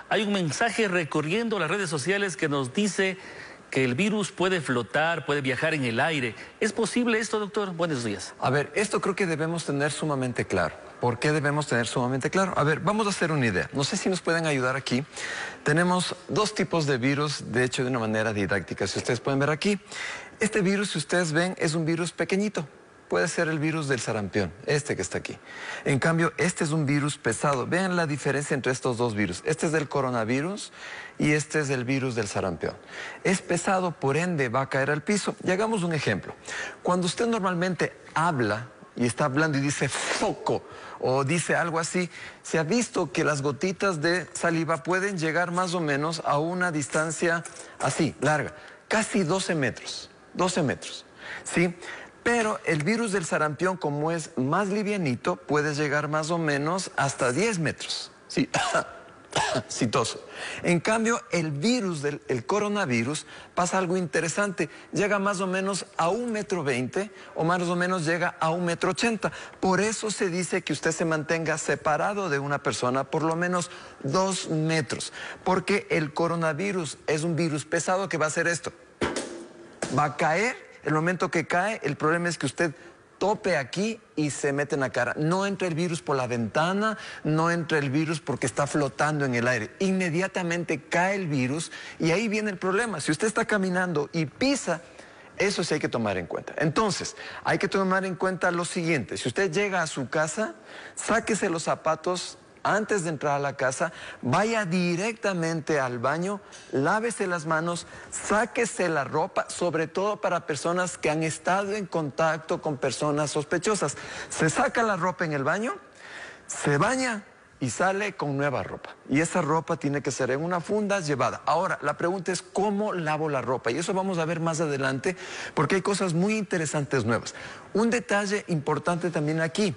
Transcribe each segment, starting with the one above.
Hay un mensaje recorriendo las redes sociales que nos dice que el virus puede flotar, puede viajar en el aire. ¿Es posible esto, doctor? Buenos días. A ver, esto creo que debemos tener sumamente claro. ¿Por qué debemos tener sumamente claro? A ver, vamos a hacer una idea. No sé si nos pueden ayudar aquí. Tenemos dos tipos de virus, de hecho de una manera didáctica. Si ustedes pueden ver aquí, este virus, si ustedes ven, es un virus pequeñito. Puede ser el virus del sarampión, este que está aquí. En cambio, este es un virus pesado. Vean la diferencia entre estos dos virus. Este es del coronavirus y este es el virus del sarampión. Es pesado, por ende va a caer al piso. Y hagamos un ejemplo. Cuando usted normalmente habla y está hablando y dice foco o dice algo así, se ha visto que las gotitas de saliva pueden llegar más o menos a una distancia así, larga, casi 12 metros. 12 metros, ¿sí? Pero el virus del sarampión, como es más livianito, puede llegar más o menos hasta 10 metros. Sí, citoso. En cambio, el virus del coronavirus pasa algo interesante. Llega más o menos a 1,20 m o más o menos llega a 1,80 m. Por eso se dice que usted se mantenga separado de una persona por lo menos 2 metros. Porque el coronavirus es un virus pesado que va a hacer esto. Va a caer. El momento que cae, el problema es que usted tope aquí y se mete en la cara. No entra el virus por la ventana, no entra el virus porque está flotando en el aire. Inmediatamente cae el virus y ahí viene el problema. Si usted está caminando y pisa, eso sí hay que tomar en cuenta. Entonces, hay que tomar en cuenta lo siguiente. Si usted llega a su casa, sáquese los zapatos antes de entrar a la casa, vaya directamente al baño, lávese las manos, sáquese la ropa, sobre todo para personas que han estado en contacto con personas sospechosas. Se saca la ropa en el baño, se baña y sale con nueva ropa. Y esa ropa tiene que ser en una funda llevada. Ahora, la pregunta es ¿cómo lavo la ropa? Y eso vamos a ver más adelante porque hay cosas muy interesantes nuevas. Un detalle importante también aquí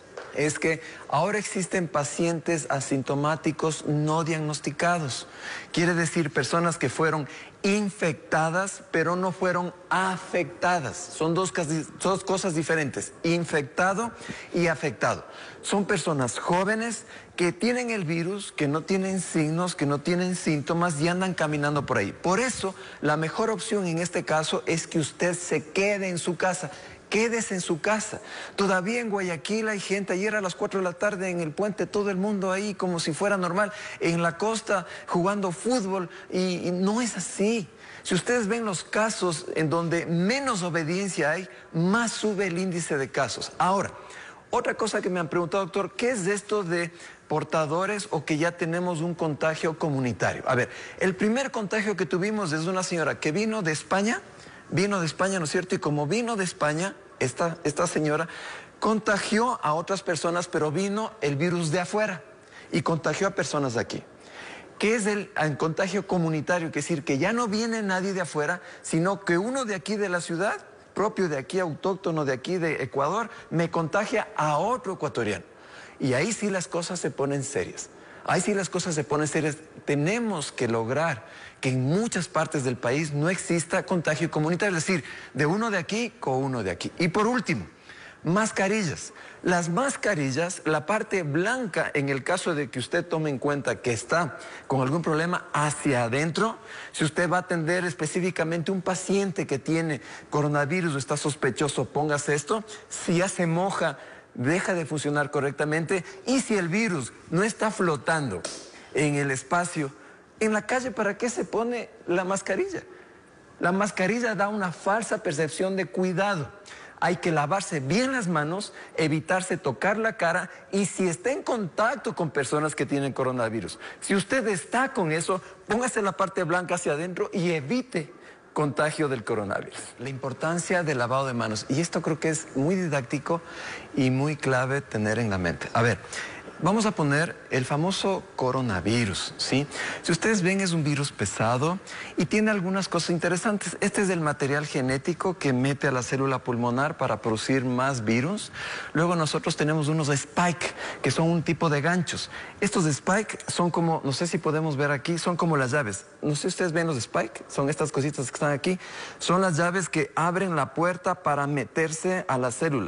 es que ahora existen pacientes asintomáticos no diagnosticados. Quiere decir personas que fueron infectadas, pero no fueron afectadas. Son dos cosas diferentes, infectado y afectado. Son personas jóvenes que tienen el virus, que no tienen signos, que no tienen síntomas y andan caminando por ahí. Por eso, la mejor opción en este caso es que usted se quede en su casa. Quédese en su casa. Todavía en Guayaquil hay gente, ayer a las 4 de la tarde en el puente, todo el mundo ahí como si fuera normal, en la costa jugando fútbol y no es así. Si ustedes ven los casos en donde menos obediencia hay, más sube el índice de casos. Ahora, otra cosa que me han preguntado, doctor, ¿qué es esto de portadores o que ya tenemos un contagio comunitario? A ver, el primer contagio que tuvimos es una señora que vino de España, ¿no es cierto? Y como vino de España, esta señora contagió a otras personas, pero vino el virus de afuera y contagió a personas de aquí. ¿Qué es el contagio comunitario? Es decir, que ya no viene nadie de afuera, sino que uno de aquí de la ciudad, propio de aquí, autóctono de aquí de Ecuador, me contagia a otro ecuatoriano. Y ahí sí las cosas se ponen serias. Ahí sí las cosas se ponen serias. Tenemos que lograr que en muchas partes del país no exista contagio comunitario, es decir, de uno de aquí con uno de aquí. Y por último, mascarillas. Las mascarillas, la parte blanca, en el caso de que usted tome en cuenta que está con algún problema hacia adentro, si usted va a atender específicamente un paciente que tiene coronavirus o está sospechoso, póngase esto. Si ya se moja, deja de funcionar correctamente. Y si el virus no está flotando en el espacio, en la calle, ¿para qué se pone la mascarilla? La mascarilla da una falsa percepción de cuidado. Hay que lavarse bien las manos, evitarse tocar la cara y si está en contacto con personas que tienen coronavirus, si usted está con eso, póngase la parte blanca hacia adentro y evite contagio del coronavirus. La importancia del lavado de manos, y esto creo que es muy didáctico y muy clave tener en la mente. A ver, vamos a poner el famoso coronavirus, ¿sí? Si ustedes ven, es un virus pesado y tiene algunas cosas interesantes. Este es el material genético que mete a la célula pulmonar para producir más virus. Luego nosotros tenemos unos spike, que son un tipo de ganchos. Estos spike son como, no sé si podemos ver aquí, son como las llaves. No sé si ustedes ven los spike, son estas cositas que están aquí. Son las llaves que abren la puerta para meterse a la célula.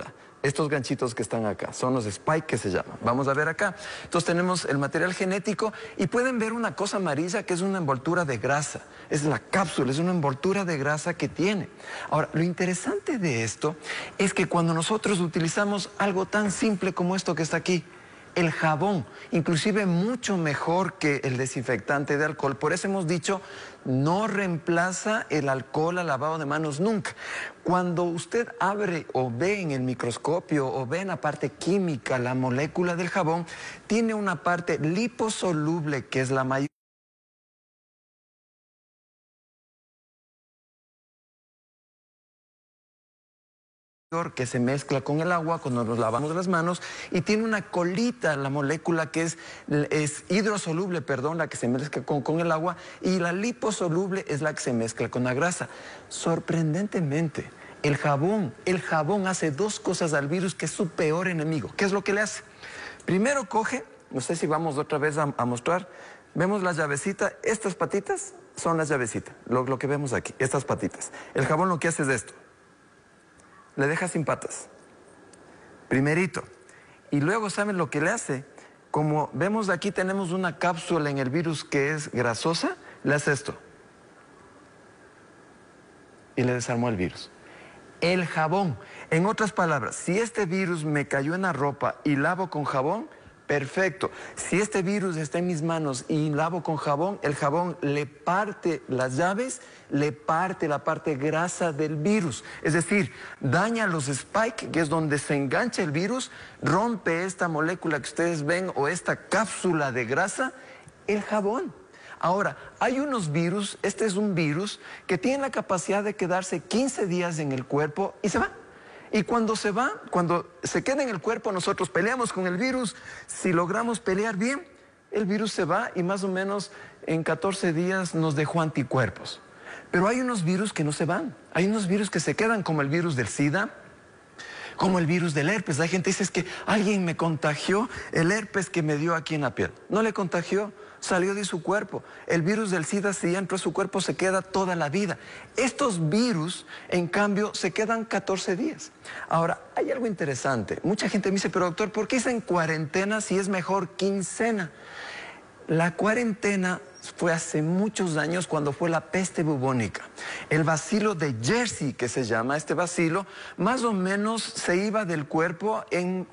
estos ganchitos que están acá, son los spike que se llaman. Vamos a ver acá. Entonces tenemos el material genético y pueden ver una cosa amarilla que es una envoltura de grasa. Es la cápsula, es una envoltura de grasa que tiene. Ahora, lo interesante de esto es que cuando nosotros utilizamos algo tan simple como esto que está aquí, el jabón, inclusive mucho mejor que el desinfectante de alcohol. Por eso hemos dicho, no reemplaza el alcohol al lavado de manos nunca. Cuando usted abre o ve en el microscopio o ve en la parte química la molécula del jabón, tiene una parte liposoluble que es la mayor, que se mezcla con el agua cuando nos lavamos las manos, y tiene una colita, la molécula que es hidrosoluble, perdón, la que se mezcla con el agua, y la liposoluble es la que se mezcla con la grasa. Sorprendentemente, el jabón hace dos cosas al virus que es su peor enemigo. ¿Qué es lo que le hace? Primero coge, no sé si vamos otra vez a mostrar, vemos la llavecita, estas patitas son las llavecitas, lo que vemos aquí, estas patitas. El jabón lo que hace es esto. Le deja sin patas, primerito. Y luego, ¿saben lo que le hace? Como vemos aquí, tenemos una cápsula en el virus que es grasosa, le hace esto. Y le desarmó el virus. El jabón, en otras palabras, si este virus me cayó en la ropa y lavo con jabón, perfecto. Si este virus está en mis manos y lavo con jabón, el jabón le parte las llaves, le parte la parte grasa del virus. Es decir, daña los spike, que es donde se engancha el virus, rompe esta molécula que ustedes ven o esta cápsula de grasa, el jabón. Ahora, hay unos virus, este es un virus que tiene la capacidad de quedarse 15 días en el cuerpo y se va. Y cuando se va, cuando se queda en el cuerpo, nosotros peleamos con el virus. Si logramos pelear bien, el virus se va y más o menos en 14 días nos dejó anticuerpos. Pero hay unos virus que no se van. Hay unos virus que se quedan, como el virus del SIDA, como el virus del herpes. Hay gente que dice, es que alguien me contagió el herpes que me dio aquí en la piel. No le contagió, salió de su cuerpo. El virus del SIDA, si entró a su cuerpo, se queda toda la vida. Estos virus, en cambio, se quedan 14 días. Ahora, hay algo interesante. Mucha gente me dice, pero doctor, ¿por qué dicen cuarentena si es mejor quincena? La cuarentena fue hace muchos años cuando fue la peste bubónica. El bacilo de Jersey, que se llama este bacilo, más o menos se iba del cuerpo en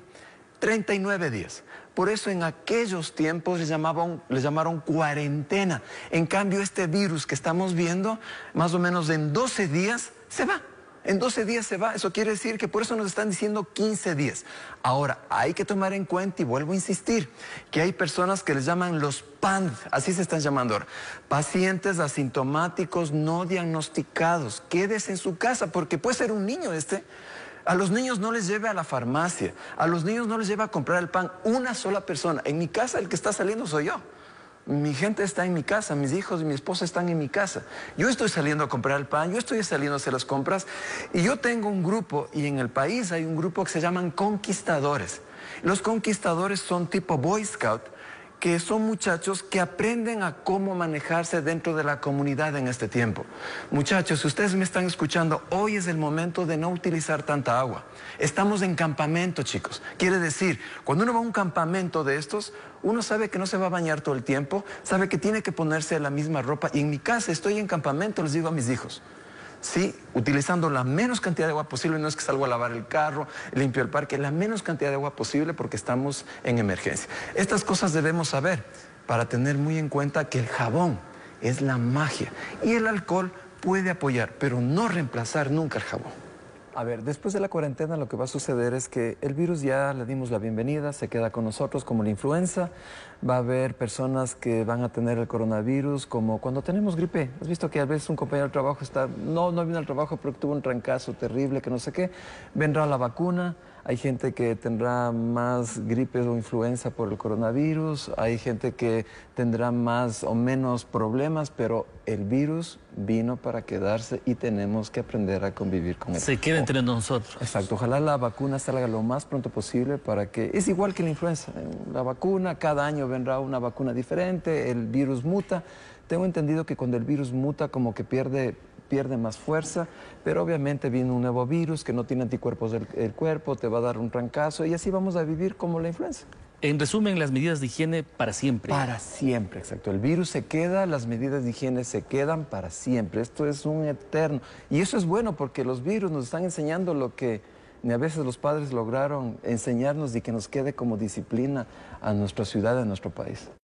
39 días. Por eso en aquellos tiempos les llamaron cuarentena. En cambio, este virus que estamos viendo, más o menos en 12 días se va. En 12 días se va. Eso quiere decir que por eso nos están diciendo 15 días. Ahora, hay que tomar en cuenta, y vuelvo a insistir, que hay personas que les llaman los PAND, así se están llamando ahora, pacientes asintomáticos no diagnosticados. Quédese en su casa, porque puede ser un niño este. A los niños no les lleve a la farmacia, a los niños no les lleve a comprar el pan una sola persona. En mi casa el que está saliendo soy yo. Mi gente está en mi casa, mis hijos y mi esposa están en mi casa. Yo estoy saliendo a comprar el pan, yo estoy saliendo a hacer las compras, y yo tengo un grupo, y en el país hay un grupo que se llaman conquistadores. Los conquistadores son tipo Boy Scout, que son muchachos que aprenden a cómo manejarse dentro de la comunidad en este tiempo. Muchachos, si ustedes me están escuchando, hoy es el momento de no utilizar tanta agua. Estamos en campamento, chicos. Quiere decir, cuando uno va a un campamento de estos, uno sabe que no se va a bañar todo el tiempo, sabe que tiene que ponerse la misma ropa. Y en mi casa, estoy en campamento, les digo a mis hijos, sí, utilizando la menos cantidad de agua posible. No es que salgo a lavar el carro, limpio el parque, la menos cantidad de agua posible porque estamos en emergencia. Estas cosas debemos saber para tener muy en cuenta que el jabón es la magia y el alcohol puede apoyar, pero no reemplazar nunca el jabón. A ver, después de la cuarentena lo que va a suceder es que el virus ya le dimos la bienvenida, se queda con nosotros como la influenza. Va a haber personas que van a tener el coronavirus como cuando tenemos gripe. ¿Has visto que a veces un compañero de trabajo no vino al trabajo porque tuvo un trancazo terrible, que no sé qué? Vendrá la vacuna. Hay gente que tendrá más gripe o influenza por el coronavirus, hay gente que tendrá más o menos problemas, pero el virus vino para quedarse y tenemos que aprender a convivir con él. Se queda entre nosotros. Exacto, ojalá la vacuna salga lo más pronto posible para que... Es igual que la influenza, la vacuna, cada año vendrá una vacuna diferente, el virus muta. Tengo entendido que cuando el virus muta como que pierde pierde más fuerza, pero obviamente viene un nuevo virus que no tiene anticuerpos del cuerpo, te va a dar un trancazo y así vamos a vivir como la influenza. En resumen, las medidas de higiene para siempre. Para siempre, exacto. El virus se queda, las medidas de higiene se quedan para siempre. Esto es un eterno. Y eso es bueno porque los virus nos están enseñando lo que ni a veces los padres lograron enseñarnos y que nos quede como disciplina a nuestra ciudad, a nuestro país.